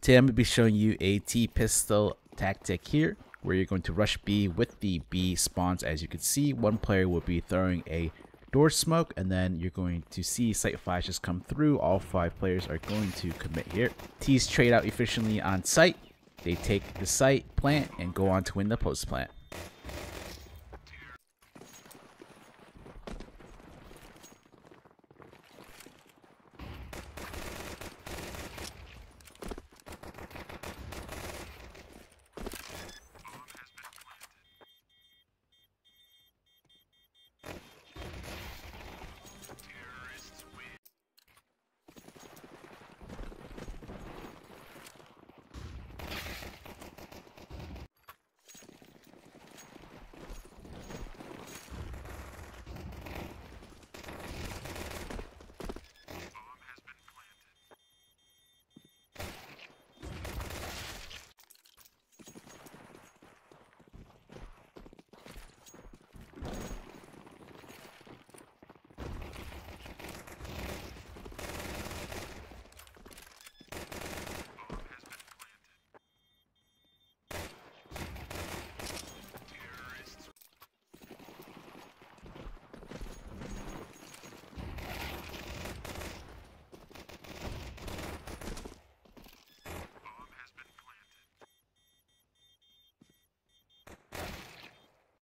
Today I'm going to be showing you a T-pistol tactic here, where you're going to rush B with the B spawns. As you can see, one player will be throwing a door smoke, and then you're going to see sight flashes come through. All 5 players are going to commit here. T's trade out efficiently on site. They take the site, plant, and go on to win the post plant.